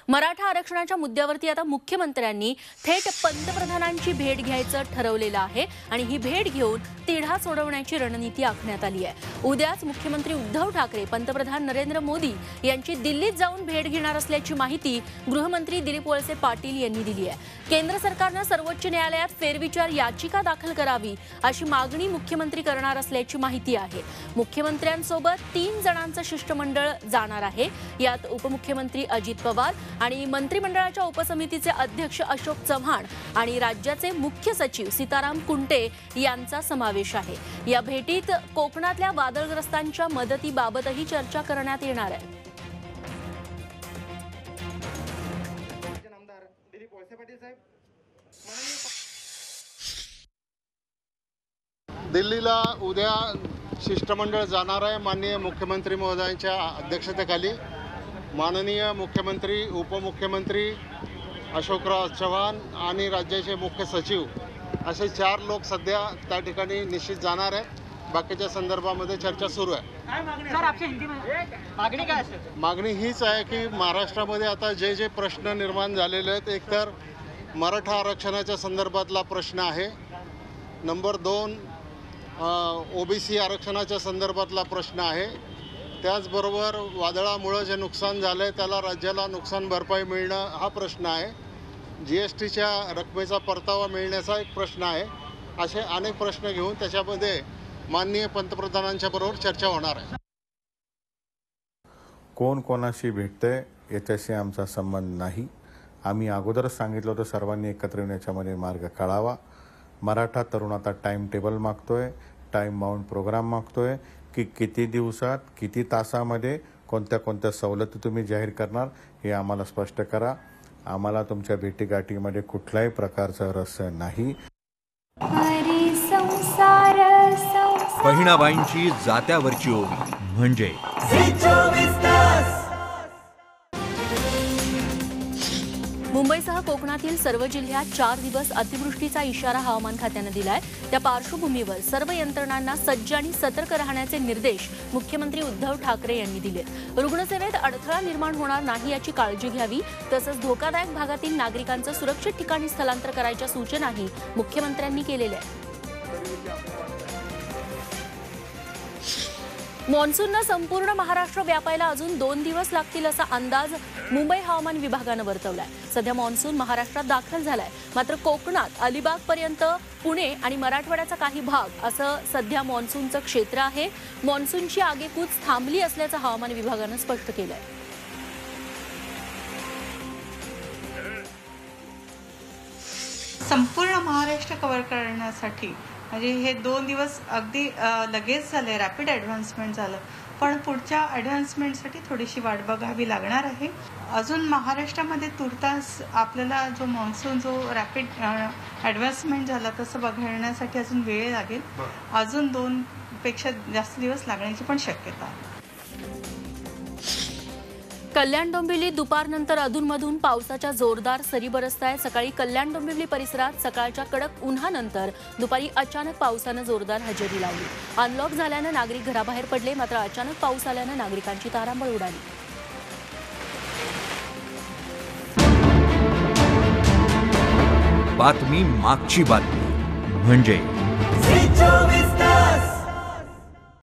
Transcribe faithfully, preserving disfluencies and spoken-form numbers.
मराठा आरक्षणाच्या मुद्द्यावरती आता मुख्यमंत्र्यांनी थेट पंतप्रधानांची भेट घ्यायचं ठरवलेलं आहे आणि ही भेट घेऊन तिढा सोडवण्याची रणनीती आखण्यात आली आहे। उद्याच मुख्यमंत्री उद्धव ठाकरे पंतप्रधान नरेंद्र मोदी यांची दिल्लीत जाऊन भेट घेणार असल्याची माहिती गृहमंत्री दिलीप वळसे पाटील यांनी दिली आहे। केंद्र सरकारने सर्वोच्च न्यायालयात फेरविचार याचिका दाखल करावी अशी मागणी मुख्यमंत्री करणार असल्याची माहिती आहे। मुख्यमंत्र्यांसोबत तीन जणांचं शिष्टमंडळ जाणार आहे। यात उपमुख्यमंत्री अजित पवार आणि मंत्रिमंडळाच्या उपसमितीचे अध्यक्ष अशोक चव्हाण आणि राज्याचे मुख्य सचिव सीताराम कुंटे यांचा समावेश आहे। या भेटीत कोकणातल्या वादळग्रस्तांच्या मदतीबाबतही चर्चा करण्यात येणार आहे। दिल्लीला उद्या शिष्टमंडळ जाणार आहे। माननीय मुख्यमंत्री महोदयांच्या अध्यक्षतेखाली माननीय मुख्यमंत्री, उपमुख्यमंत्री अशोकराव चव्हाण आणि राज्याचे मुख्य सचिव असे चार लोक सध्या त्या ठिकाणी निश्चित जाणार आहेत। बाकीच्या संदर्भामध्ये चर्चा सुरू आहे। सर, आपल्या हिंदीमध्ये मागणी काय असेल? मागणी हीच आहे की महाराष्ट्रामध्ये आता जे जे प्रश्न निर्माण झालेले आहेत, एकतर मराठा आरक्षणाच्या संदर्भातला प्रश्न आहे, नंबर दोन ओबीसी आरक्षणाच्या संदर्भातला प्रश्न आहे, त्याचबरोबर वादळामुळे जे नुकसान झालं आहे त्याला राज्याला नुकसान भरपाई मिळणं हा प्रश्न आहे, जी एस टीच्या रकमेचा परतावा मिळण्याचा एक प्रश्न आहे। असे अनेक प्रश्न घेऊन त्याच्यामध्ये माननीय पंतप्रधानांच्या बरोबर चर्चा होणार आहे। कोण कोणाशी भेटते याच्याशी आमचा संबंध नाही। आम्ही अगोदरच सांगितलं होतं सर्वांनी एकत्र येऊन याच्यामध्ये मार्ग काढावा। मराठा तरुण आता टाइम टेबल मागतोय, टाइम बाउंड प्रोग्राम मागतोय की किती दिवसात किती तासामध्ये कोणत्या कोणत्या सवलती तुम्ही जाहीर करणार हे आम्हाला स्पष्ट करा। आम्हाला तुमच्या भेटीगाठीमध्ये कुठल्याही प्रकारचा रस नाही। बहिणाबाईंची जात्यावरची ओवी म्हणजे मुंबईसह कोकणातील सर्व जिल्ह्यात चार दिवस अतिवृष्टीचा इशारा हवामान खात्याने दिलाय। त्या पार्श्वभूमीवर सर्व यंत्रणांना सज्ज आणि सतर्क राहण्याचे निर्देश मुख्यमंत्री उद्धव ठाकरे यांनी दिले। रुग्णसेवेत अडथळा निर्माण होणार नाही याची काळजी घ्यावी, तसंच धोकादायक भागातील नागरिकांचं सुरक्षित ठिकाणी स्थलांतर करायच्या सूचनाही मुख्यमंत्र्यांनी केलेल्या आहेत। मॉन्सूननं संपूर्ण महाराष्ट्र व्यापायला अजून दोन दिवस लागतील असा अंदाज मुंबई हवामान विभागानं वर्तवलाय। सध्या मॉन्सून महाराष्ट्रात दाखल झालाय, मात्र कोकणात अलिबागपर्यंत, पुणे आणि मराठवाड्याचा काही भाग असं सध्या मॉन्सूनचं क्षेत्र आहे। मॉन्सूनची आगेकूच थांबली असल्याचं हवामान विभागानं स्पष्ट केलंय। संपूर्ण महाराष्ट्र कव्हर करण्यासाठी म्हणजे हे दोन दिवस अगदी लगेच झाले, रॅपिड ॲडव्हान्समेंट झालं, पण पुढच्या ॲडव्हान्समेंटसाठी थोडीशी वाट बघावी लागणार आहे। अजून महाराष्ट्रामध्ये तुर्तास आपल्याला जो मॉन्सून जो रॅपिड ॲडव्हान्समेंट झाला तसं बघण्यासाठी अजून वेळ लागेल। अजून दोन पेक्षा जास्त दिवस लागण्याची पण शक्यता आहे। कल्याण डोंबिवलीत दुपारनंतर अधूनमधून पावसाच्या जोरदार सरी बरसतायत। सकाळी कल्याण डोंबिवली परिसरात सकाळच्या कडक उन्हानंतर दुपारी अचानक पावसानं जोरदार हजेरी लावली। अनलॉक झाल्यानं नागरिक घराबाहेर पडले, मात्र अचानक पाऊस आल्यानं नागरिकांची तारांबळ उडाली। बातमी मागची बातमी म्हणजे